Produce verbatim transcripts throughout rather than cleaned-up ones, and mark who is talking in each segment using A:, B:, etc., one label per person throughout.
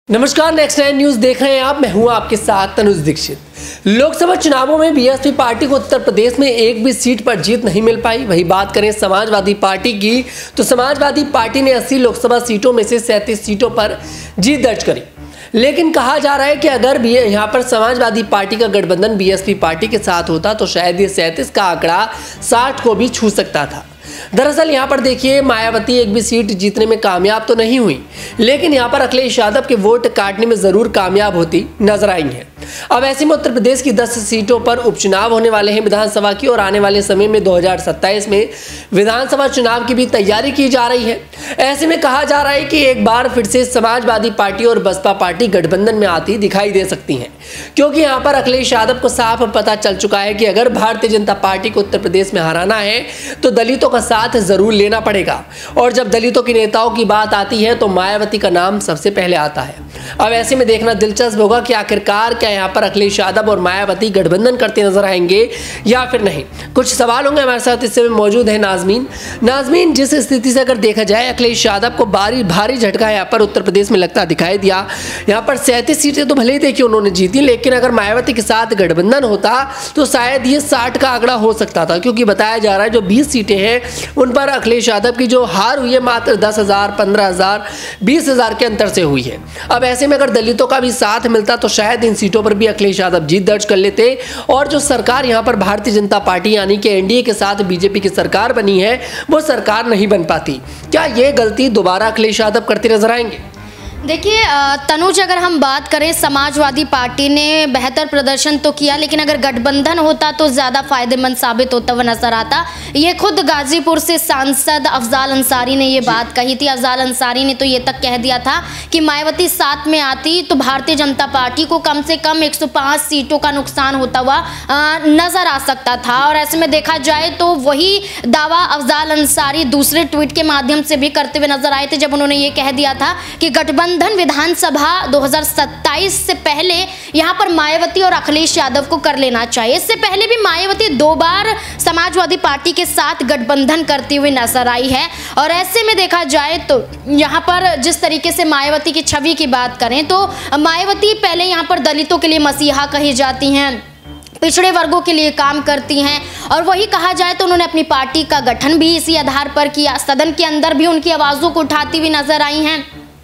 A: नमस्कार, next nine news देख रहे हैं आप। मैं हूं आपके साथ तनुज दीक्षित। लोकसभा चुनावों में बीएसपी पार्टी को उत्तर प्रदेश में एक भी सीट पर जीत नहीं मिल पाई। वही बात करें समाजवादी पार्टी की, तो समाजवादी पार्टी ने अस्सी लोकसभा सीटों में से सैंतीस सीटों पर जीत दर्ज करी। लेकिन कहा जा रहा है कि अगर भी यहाँ पर समाजवादी पार्टी का गठबंधन बीएसपी पार्टी के साथ होता तो शायद ये सैंतीस का आंकड़ा साठ को भी छू सकता था। दरअसल यहाँ पर देखिए, मायावती एक भी सीट जीतने में कामयाब तो नहीं हुई, लेकिन यहाँ पर अखिलेश यादव के वोट काटने में जरूर कामयाब होती नजर आई हैं। अब ऐसे में उत्तर प्रदेश की दस सीटों पर उपचुनाव होने वाले हैं विधानसभा की, और आने वाले समय में दो हज़ार सत्ताईस में विधानसभा चुनाव की भी तैयारी की जा रही है। ऐसे में कहा जा रहा है कि एक बार फिर से समाजवादी पार्टी और बसपा पार्टी गठबंधन में आती दिखाई दे सकती हैं, क्योंकि यहाँ पर अखिलेश यादव को साफ पता चल चुका है कि अगर भारतीय जनता पार्टी को उत्तर प्रदेश में हराना है तो दलितों का साथ जरूर लेना पड़ेगा। और जब दलितों की नेताओं की बात आती है तो मायावती का नाम सबसे पहले आता है। अब ऐसे में देखना दिलचस्प होगा कि आखिरकार क्या यहाँ पर अखिलेश यादव और मायावती गठबंधन करते नजर आएंगे या फिर नहीं। कुछ सवाल होंगे हमारे साथ, इस समय मौजूद है नाजमीन। नाजमीन, जिस स्थिति से अगर देखा जाए अखिलेश यादव को भारी भारी झटका यहाँ पर उत्तर प्रदेश में लगता दिखाई दिया। यहाँ पर सैंतीस सीटें तो भले ही देखिए उन्होंने जीती, लेकिन अगर मायावती के साथ गठबंधन होता तो शायद ये साठ का आंकड़ा हो सकता था, क्योंकि बताया जा रहा है जो बीस सीटें हैं उन पर अखिलेश यादव की जो हार हुई है मात्र दस हजार पंद्रह हजार बीस हजार के अंतर से हुई है। अब ऐसे में अगर दलितों का भी साथ मिलता तो शायद इन सीटों पर भी अखिलेश यादव जीत दर्ज कर लेते, और जो सरकार यहाँ पर भारतीय जनता पार्टी यानी कि एनडीए के साथ बीजेपी की सरकार बनी है वो सरकार नहीं बन पाती। क्या ये गलती दोबारा अखिलेश यादव करते नजर आएंगे?
B: देखिए तनुज, अगर हम बात करें समाजवादी पार्टी ने बेहतर प्रदर्शन तो किया, लेकिन अगर गठबंधन होता तो ज़्यादा फायदेमंद साबित होता हुआ नजर आता। ये खुद गाजीपुर से सांसद अफजाल अंसारी ने ये बात कही थी। अफजाल अंसारी ने तो ये तक कह दिया था कि मायावती साथ में आती तो भारतीय जनता पार्टी को कम से कम एक सौ पाँच सीटों का नुकसान होता हुआ नजर आ सकता था। और ऐसे में देखा जाए तो वही दावा अफजाल अंसारी दूसरे ट्वीट के माध्यम से भी करते हुए नजर आए थे, जब उन्होंने ये कह दिया था कि गठबंधन गठबंधन विधानसभा दो हज़ार सत्ताईस से पहले यहां पर मायावती और अखिलेश यादव को कर लेना चाहिए। इससे पहले भी मायावती दो बार समाजवादी पार्टी के साथ गठबंधन करती हुई नजर आई है। और ऐसे में देखा जाए तो यहां पर जिस तरीके से मायावती की छवि की बात करें तो मायावती पहले यहां पर दलितों के लिए मसीहा कही जाती हैं, पिछड़े वर्गों के लिए काम करती हैं, और वही कहा जाए तो उन्होंने अपनी पार्टी का गठन भी इसी आधार पर किया। सदन के अंदर भी उनकी आवाज़ों को उठाती हुई नजर आई हैं।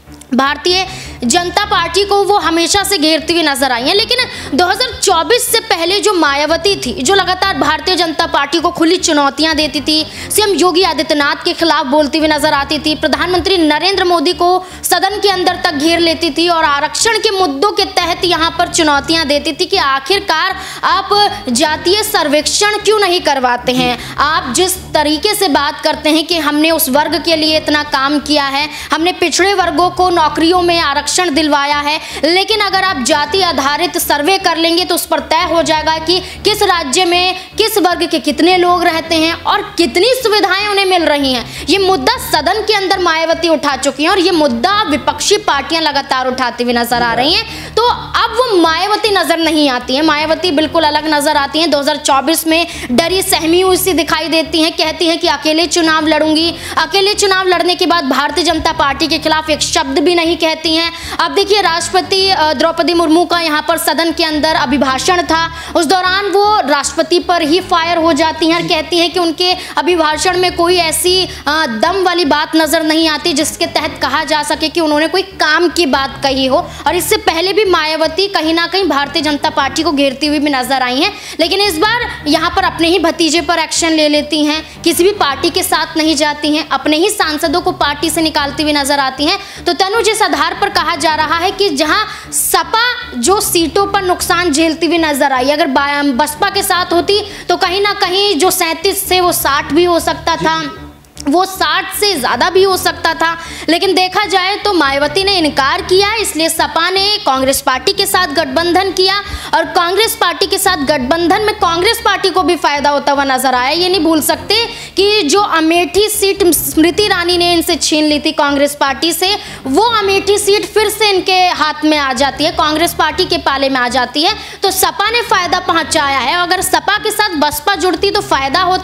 B: भारतीय जनता पार्टी को वो हमेशा से घेरती हुई नजर आई है। लेकिन दो हज़ार चौबीस से पहले जो मायावती थी, जो लगातार भारतीय जनता पार्टी को खुली चुनौतियां देती थी, सीएम योगी आदित्यनाथ के खिलाफ बोलती हुई नजर आती थी, प्रधानमंत्री नरेंद्र मोदी को सदन के अंदर तक घेर लेती थी और आरक्षण के मुद्दों के तहत यहाँ पर चुनौतियां देती थी कि आखिरकार आप जातीय सर्वेक्षण क्यों नहीं करवाते हैं। आप जिस तरीके से बात करते हैं कि हमने उस वर्ग के लिए इतना काम किया है, हमने पिछड़े वर्गों को नौकरियों में आरक्षण दिलवाया है, लेकिन अगर आप जाति आधारित सर्वे कर लेंगे तो उस पर तय हो जाएगा कि किस राज्य में किस वर्ग के कितने लोग रहते हैं और कितनी सुविधाएं उन्हें मिल रही हैं। ये मुद्दा सदन के अंदर मायावती उठा चुकी हैं और ये मुद्दा विपक्षी पार्टियां लगातार उठाती हुई नजर आ रही हैं। तो अब वो मायावती नजर नहीं आती है, मायावती बिल्कुल अलग नजर आती हैं। दो हज़ार चौबीस में डरी सहमी हुई सी दिखाई देती हैं, कहती हैं कि अकेले चुनाव लड़ूंगी। अकेले चुनाव लड़ने के बाद भारतीय जनता पार्टी के खिलाफ एक शब्द भी नहीं कहती हैं। अब देखिए, राष्ट्रपति द्रौपदी मुर्मू का यहाँ पर सदन के अंदर अभिभाषण था, उस दौरान वो राष्ट्रपति पर ही फायर हो जाती हैं और कहती हैं कि उनके अभिभाषण में कोई ऐसी दम वाली बात नजर नहीं आती जिसके तहत कहा जा सके कि उन्होंने कोई काम की बात कही हो। और इससे पहले भी मायावती कहीं ना कहीं भारतीय जनता पार्टी को घेरती हुई भी नजर आई हैं, लेकिन इस बार यहाँ पर अपने ही भतीजे पर एक्शन ले लेती हैं, किसी भी पार्टी के साथ नहीं जाती हैं, अपने ही सांसदों को पार्टी से निकालती हुई नजर आती हैं। तो तनु, जिस आधार पर कहा जा रहा है कि जहां सपा जो सीटों पर नुकसान झेलती हुई नजर आई, अगर बसपा के साथ होती तो कहीं ना कहीं जो सैंतीस से वो साठ भी हो सकता था, वो साठ से ज़्यादा भी हो सकता था। लेकिन देखा जाए तो मायावती ने इनकार किया, इसलिए सपा ने कांग्रेस पार्टी के साथ गठबंधन किया और कांग्रेस पार्टी के साथ गठबंधन में कांग्रेस पार्टी को भी फायदा होता हुआ नजर आया। ये नहीं भूल सकते कि जो अमेठी सीट स्मृति ईरानी ने इनसे छीन ली थी कांग्रेस पार्टी से, वो अमेठी सीट फिर से इनके हाथ में आ जाती है, कांग्रेस पार्टी के पाले में आ जाती है। तो सपा ने फायदा पहुंचाया है। अगर सपा के साथ बसपा जुड़ती तो फायदा होता,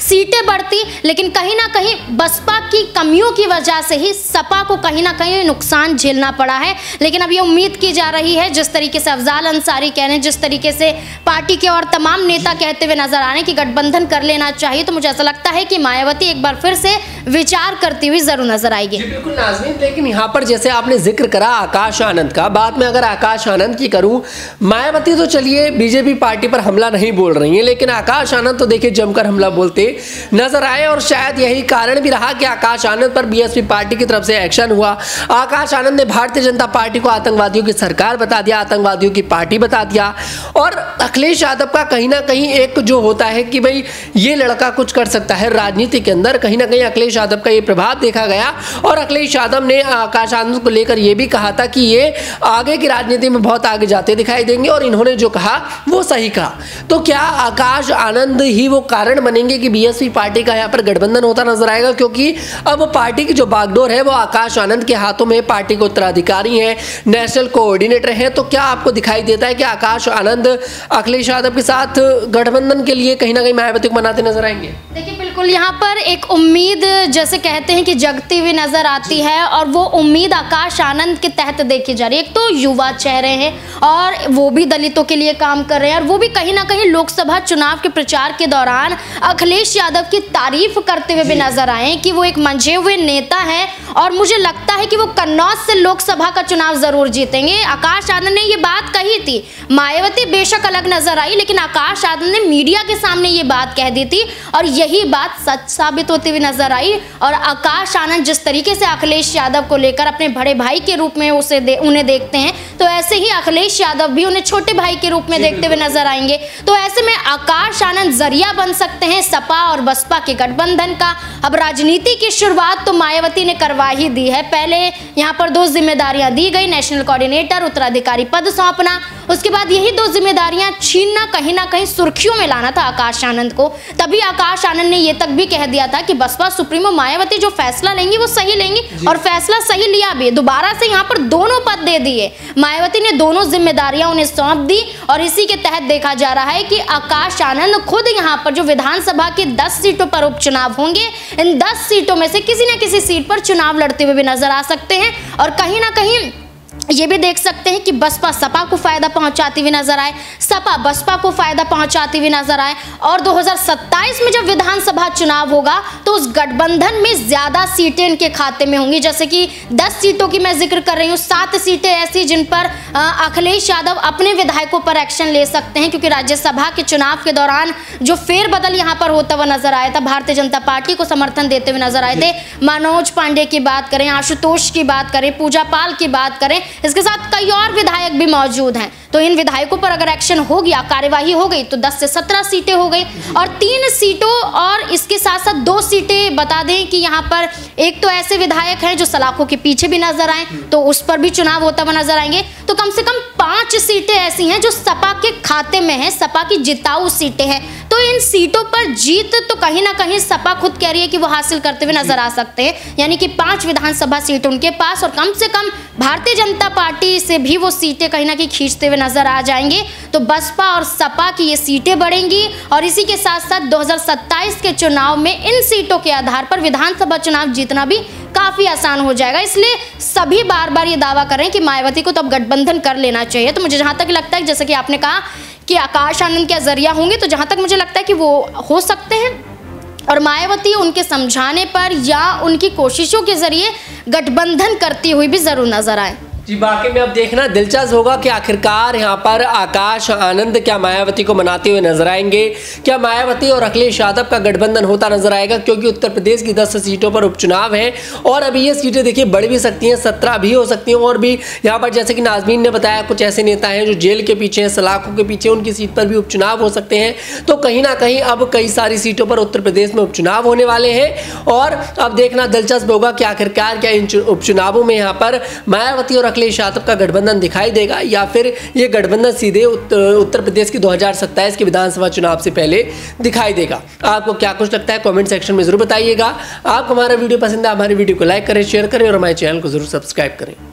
B: सीटें बढ़ती, लेकिन कहीं ना कहीं बसपा की कमियों की वजह से ही सपा को कहीं ना कहीं नुकसान झेलना पड़ा है। लेकिन अब ये उम्मीद की जा रही है, जिस तरीके से अफजाल अंसारी कह रहे हैं, जिस तरीके से पार्टी के और तमाम नेता कहते हुए नजर आ रहे हैं कि गठबंधन कर लेना चाहिए, तो मुझे ऐसा लगता है कि मायावती एक बार फिर से विचार करती हुई जरूर नजर आएगी।
A: बिल्कुल नाज़रीन, लेकिन यहाँ पर जैसे आपने जिक्र करा आकाश आनंद का, बात में अगर आकाश आनंद की करूं, मायावती तो चलिए बीजेपी पार्टी पर हमला नहीं बोल रही है, लेकिन आकाश आनंद तो देखिए जमकर हमला बोलते नजर आए और शायद यही कारण भी रहा कि आकाश आनंद पर बीएसपी पार्टी की तरफ से एक्शन हुआ। आकाश आनंद ने भारतीय जनता पार्टी को आतंकवादियों की सरकार बता दिया, आतंकवादियों की पार्टी बता दिया। और अखिलेश यादव का कहीं ना कहीं एक जो होता है कि भाई ये लड़का कुछ कर सकता है राजनीति के अंदर, कहीं ना कहीं अखिलेश यादव का ये प्रभाव देखा गया। और अखिलेश यादव ने आकाश आनंद को लेकर ये भी कहा था कि ये आगे की राजनीति में बहुत आगे जाते दिखाई देंगे, और इन्होंने जो कहा वो सही कहा। तो क्या आकाश आनंद ही वो कारण बनेंगे कि बीएसपी पार्टी का यहाँ पर गठबंधन होता नजर आएगा? क्योंकि अब पार्टी की जो बागडोर है वो आकाश आनंद के हाथों में, पार्टी के उत्तराधिकारी हैं, नेशनल कोऑर्डिनेटर हैं। तो क्या आपको दिखाई देता है कि आकाश आनंद अखिलेश यादव के साथ गठबंधन के लिए कहीं ना कहीं मायावती को मनाते नजर आएंगे?
B: देखिए, बिल्कुल यहाँ पर एक उम्मीद जैसे कहते हैं कि जगती हुई नजर आती है, और वो उम्मीद आकाश आनंद के तहत देखी जा रही है। एक तो युवा चेहरे हैं और वो भी दलितों के लिए काम कर रहे हैं, और वो भी कहीं ना कहीं लोकसभा चुनाव के प्रचार के दौरान अखिलेश यादव की तारीफ करते हुए भी नजर आए कि वो एक मंझे हुए नेता हैं, और मुझे लगता है कि वो कन्नौज से लोकसभा का चुनाव जरूर जीतेंगे। आकाश आनंद ने ये बात कही थी, मायावती बेशक अलग नजर आई, लेकिन आकाश आनंद ने मीडिया के सामने ये बात कह दी थी, और यही बात सच साबित होती हुई नजर आई। और आकाश आनंद जिस तरीके से अखिलेश यादव को लेकर अपने बड़े भाई के रूप में उसे दे, उन्हें देखते हैं, तो ऐसे ही अखिलेश यादव भी उन्हें छोटे भाई के रूप में देखते हुए नजर आएंगे। तो ऐसे में आकाश आनंद जरिया बन सकते हैं सपा और बसपा के गठबंधन का। अब राजनीति की शुरुआत तो मायावती ने करवा ही दी है। पहले यहाँ पर दो जिम्मेदारियां दी गई, नेशनल कोऑर्डिनेटर, उत्तराधिकारी पद सौंपना, उसके बाद यही दो जिम्मेदारियां छीनना, कहीं ना कहीं सुर्खियों में लाना था आकाश आनंद को। तभी आकाश आनंद ने यह तक भी कह दिया था कि बसपा सुप्रीमो मायावती जो फैसला लेंगी वो सही लेंगी, और फैसला सही लिया भी। दोबारा से यहाँ पर दोनों पद दे दिए, मायावती ने दोनों जिम्मेदारियां उन्हें सौंप दी, और इसी के तहत देखा जा रहा है कि आकाश आनंद खुद यहाँ पर जो विधानसभा की दस सीटों पर उपचुनाव होंगे, इन दस सीटों में से किसी न किसी सीट पर चुनाव लड़ते हुए भी नजर आ सकते हैं। और कहीं ना कहीं ये भी देख सकते हैं कि बसपा सपा को फायदा पहुंचाती हुई नजर आए, सपा बसपा को फायदा पहुंचाती हुई नजर आए। और दो हज़ार सत्ताईस में जब विधानसभा चुनाव होगा तो उस गठबंधन में ज्यादा सीटें इनके खाते में होंगी। जैसे कि दस सीटों की मैं जिक्र कर रही हूँ, सात सीटें ऐसी जिन पर अखिलेश यादव अपने विधायकों पर एक्शन ले सकते हैं, क्योंकि राज्यसभा के चुनाव के दौरान जो फेरबदल यहाँ पर होता हुआ नजर आया था, भारतीय जनता पार्टी को समर्थन देते हुए नजर आए थे। मनोज पांडे की बात करें, आशुतोष की बात करें, पूजा पाल की बात करें, इसके साथ कई और विधायक भी मौजूद हैं। तो इन विधायकों पर अगर एक्शन हो गया, कार्यवाही हो गई, तो दस से सत्रह सीटें हो गई। और तीन सीटों और इसके साथ साथ दो सीटें बता दें कि यहाँ पर एक तो ऐसे विधायक हैं जो सलाखों के पीछे भी नजर आए, तो उस पर भी चुनाव होता हुआ नजर आएंगे। तो कम से कम पांच सीटें ऐसी हैं जो सपा के खाते में है, सपा की जिताऊ सीटें हैं। तो इन सीटों पर जीत तो कहीं ना कहीं सपा खुद कह रही है कि वो हासिल करते हुए नजर आ सकते हैं, यानी कि पांच विधानसभा सीट उनके पास, और कम से कम भारतीय जनता पार्टी से भी वो सीटें कहीं ना कहीं खींचते हुए नजर आ जाएंगे। तो बसपा और सपा की ये सीटें बढ़ेंगी, और इसी के साथ साथ दो हज़ार सत्ताईस के चुनाव में इन सीटों के आधार पर विधानसभा चुनाव जीतना भी काफी आसान हो जाएगा। इसलिए सभी बार बार ये दावा कर रहे हैं कि मायावती को तो अब गठबंधन कर लेना चाहिए। तो मुझे जहां तक लगता है, जैसे कि आपने कहा कि आकाश आनंद क्या जरिया होंगे, तो जहां तक मुझे लगता है कि वो हो सकते हैं, और मायावती उनके समझाने पर या उनकी कोशिशों के जरिए गठबंधन करती हुई भी जरूर नजर आए।
A: जी, बाकी में अब देखना दिलचस्प होगा कि आखिरकार यहाँ पर आकाश आनंद क्या मायावती को मनाते हुए नजर आएंगे, क्या मायावती और अखिलेश यादव का गठबंधन होता नजर आएगा, क्योंकि उत्तर प्रदेश की दस सीटों पर उपचुनाव है, और अभी ये सीटें देखिए बढ़ भी सकती हैं, सत्रह भी हो सकती हैं। और भी यहाँ पर जैसे कि नाजमीन ने बताया, कुछ ऐसे नेता हैं जो जेल के पीछे हैं, सलाखों के पीछे, उनकी सीट पर भी उपचुनाव हो सकते हैं। तो कहीं ना कहीं अब कई सारी सीटों पर उत्तर प्रदेश में उपचुनाव होने वाले हैं, और अब देखना दिलचस्प होगा कि आखिरकार क्या इन उपचुनावों में यहाँ पर मायावती और अखिलेश यादव का गठबंधन दिखाई देगा, या फिर ये गठबंधन सीधे उत्तर प्रदेश की दो हज़ार सत्ताईस के विधानसभा चुनाव से पहले दिखाई देगा। आपको क्या कुछ लगता है कमेंट सेक्शन में जरूर बताइएगा। आपको हमारा वीडियो पसंद है, हमारे वीडियो को लाइक करें, शेयर करें, और हमारे चैनल को जरूर सब्सक्राइब करें।